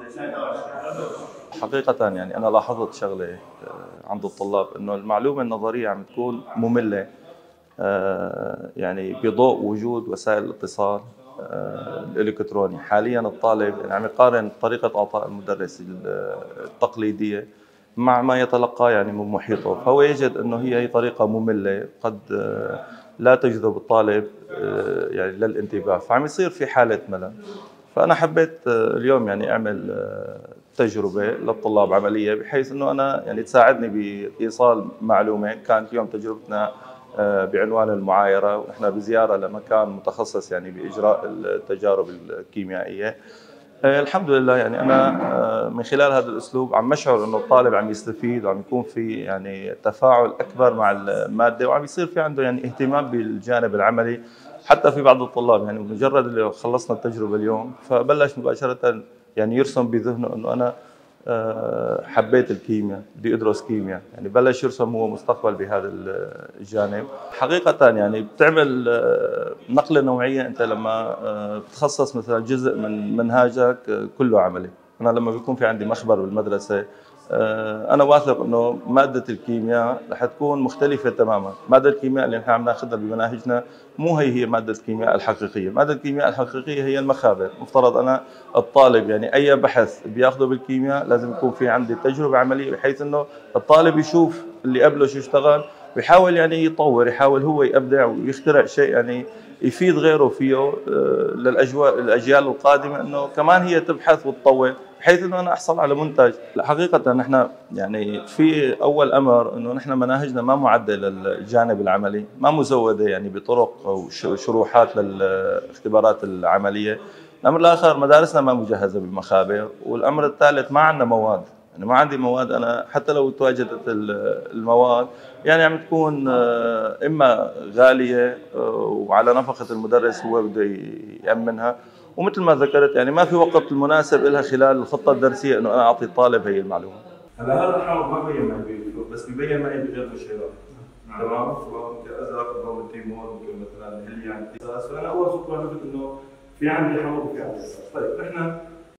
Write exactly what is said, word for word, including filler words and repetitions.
حقيقة يعني أنا لاحظت شغلة عند الطلاب إنه المعلومة النظرية عم تكون مملة، يعني بضوء وجود وسائل الاتصال الإلكتروني. حاليا الطالب يعني عم يقارن طريقة إعطاء المدرس التقليدية مع ما يتلقاه يعني من محيطه، فهو يجد أنه هي هي طريقة مملة قد لا تجذب الطالب يعني للانتباه، فعم يصير في حالة ملل. فأنا حبيت اليوم يعني أعمل تجربة للطلاب عملية، بحيث أنه أنا يعني تساعدني بإيصال معلومة. كانت اليوم تجربتنا بعنوان المعايرة، ونحن بزيارة لمكان متخصص يعني بإجراء التجارب الكيميائية. الحمد لله يعني أنا من خلال هذا الأسلوب عم أشعر أنه الطالب عم يستفيد، وعم يكون في يعني تفاعل أكبر مع المادة، وعم يصير في عنده يعني اهتمام بالجانب العملي. حتى في بعض الطلاب يعني مجرد اللي خلصنا التجربة اليوم فبلش مباشرة يعني يرسم بذهنه أنه أنا حبيت الكيمياء، بدي أدرس كيمياء، يعني بلش يرسم هو مستقبل بهذا الجانب. حقيقة يعني بتعمل نقلة نوعية أنت لما بتخصص مثلا جزء من منهاجك كله عملي. أنا لما بيكون في عندي مخبر بالمدرسة، أنا واثق إنه مادة الكيمياء رح تكون مختلفة تماماً. مادة الكيمياء اللي نحن عم ناخذها بمناهجنا مو هي هي مادة الكيمياء الحقيقية. مادة الكيمياء الحقيقية هي المخابر. مفترض أنا الطالب يعني أي بحث بياخده بالكيمياء لازم يكون في عندي تجربة عملية، بحيث إنه الطالب يشوف اللي قبله شو اشتغل، ويحاول يعني يطور، يحاول هو يبدع ويخترع شيء يعني يفيد غيره فيه للأجواء الأجيال القادمة، إنه كمان هي تبحث وتطور بحيث إنه أنا أحصل على منتج. حقيقة نحن يعني في أول أمر إنه نحن مناهجنا ما معدة للجانب العملي، ما مزودة يعني بطرق أو شروحات للاختبارات العملية. الأمر الآخر مدارسنا ما مجهزة بمخابر، والأمر الثالث ما عندنا مواد. يعني ما عندي مواد. أنا حتى لو تواجدت المواد يعني عم تكون إما غالية وعلى نفقة المدرس هو بده يأمنها، ومثل ما ذكرت يعني ما في وقت المناسب لها خلال الخطة الدرسية إنه أنا أعطي الطالب هي المعلومة. هلا هذا الحوض ما بين معي بيدخل، بس ببين معي بغير مشيرات. تمام؟ ممكن أزرق، ممكن تيمور، ممكن مثلا هلي عندي. فأنا أول خطوة عرفت إنه في عندي حوض وفي عندي. طيب نحن